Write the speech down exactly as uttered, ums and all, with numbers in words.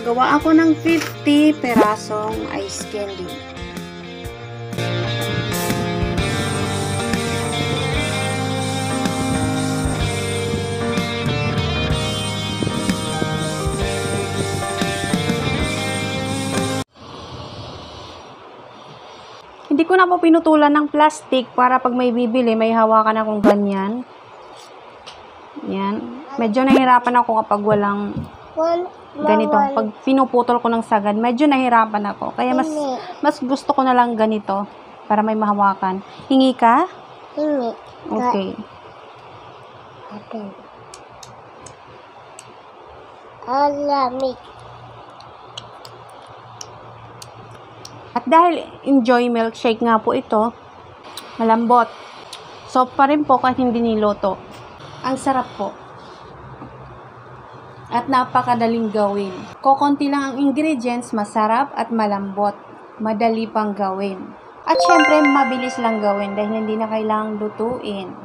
Gagawa ako ng fifty perasong ice candy. Hindi ko na po pinutulan ng plastic para pag may bibili, may hawakan akong ganyan. Yan. Medyo nahirapan ako kapag walang ganito. Pag pinuputol ko ng sagad, medyo nahirapan ako. Kaya mas mas gusto ko na lang ganito para may mahawakan. Hingi ka? Hingi. Okay. Okay. Alamig. At dahil Injoy milkshake nga po ito, malambot. Soft pa rin po kahit hindi niluto. Ang sarap po. At napakadaling gawin. Kokonti lang ang ingredients, masarap at malambot. Madali pang gawin. At syempre, mabilis lang gawin dahil hindi na kailangang lutuin.